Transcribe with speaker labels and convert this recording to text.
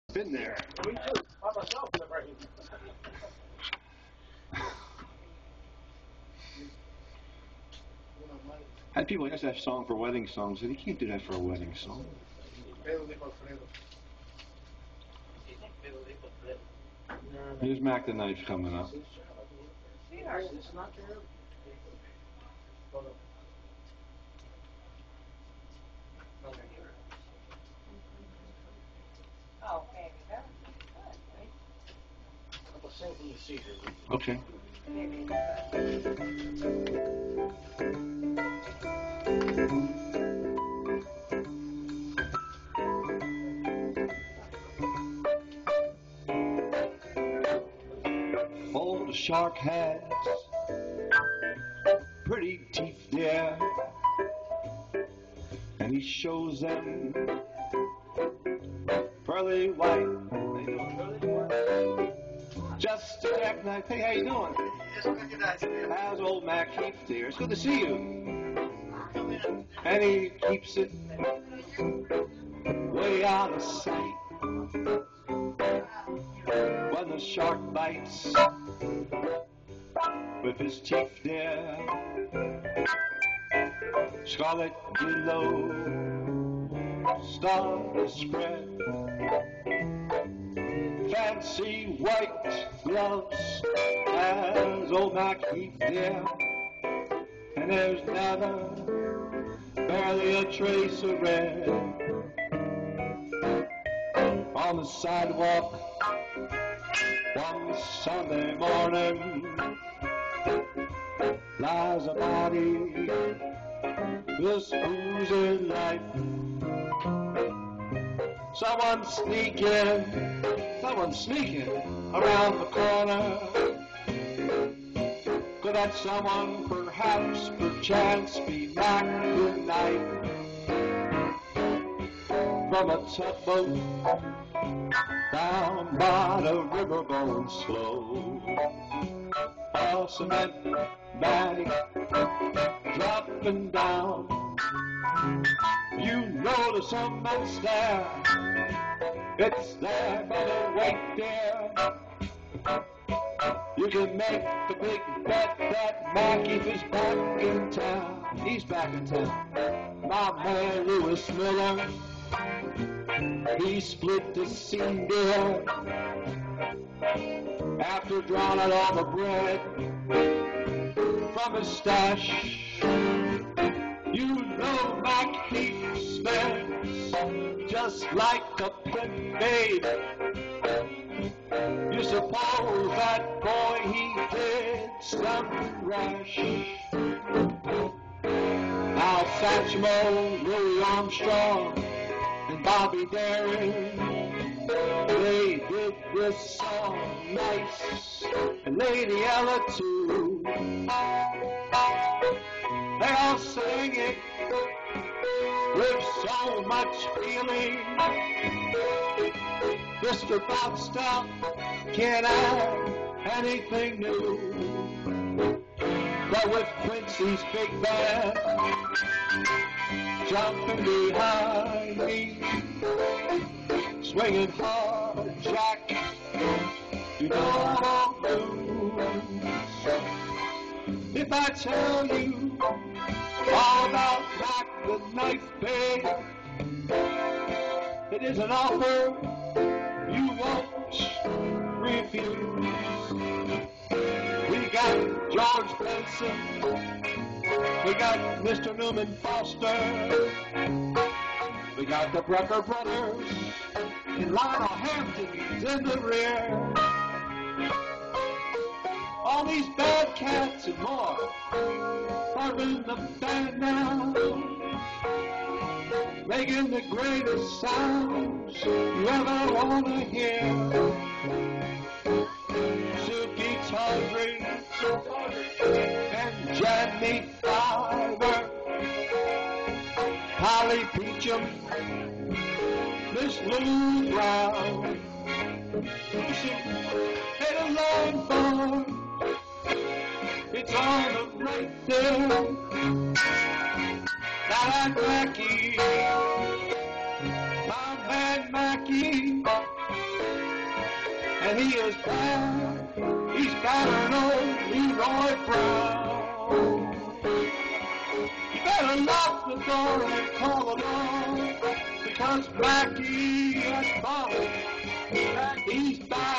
Speaker 1: Been there.
Speaker 2: Me too. By myself in the rain.
Speaker 1: Had people ask that song for wedding songs. I said, you can't do that for a wedding song. Here's Mac the Knife coming up.
Speaker 3: Oh, baby, that's good.
Speaker 2: I'll sing from the seat.
Speaker 1: Okay. Old shark has pretty teeth there, and he shows them pearly white. Just a jackknife. Hey, how you doing? How's old Mac Keith here? It's good to see you. And he keeps it way out of sight. When the shark bites with his teeth there, scarlet willow start to spread. Fancy white gloves as old Mac Keith there, and there's never barely a trace of red. On the sidewalk one Sunday morning lies a body, this oozing life. Someone's sneaking around the corner. Could that someone perhaps, perchance, be Mac the Knife? From a tugboat down by the river going slow, a cement bag dropping down. You notice someone's there. It's there, but wait there. You can make the big bet that Mac Keith is back in town. He's back in town. My man Lewis Miller, he split the scene there after drawing all the bread from his stash. You know Mac Keith spends just like a pimp babe. You suppose that boy he did something rash. Al Satchmo, Louis Armstrong, and Bobby Darin, they did this song nice, and Lady Ella too. They all sing it with so much feeling. Mr. Bobstop can't add anything new, but with Quincy's big band jumping behind me, swinging hard, Jack, you know I won't lose. If I tell you all about Mac the Knife, babe, it is an offer you won't refuse. We got George Benson, we got Mr. Newman Foster, we got the Brecker brothers, and Lionel Hampton's in the rear. All these bad cats and more are in the band now, making the greatest sounds you ever want to hear. Suki Tawdry and Jenny Fiver, Polly Peachum, Miss Lou Brown, Lucy and a long bar. It's on the right there. Now like Mackie, my man Mackie, and he is bad. He's got an old Leroy Brown. You better lock the door and call the law, because Mackie has fallen. He's back.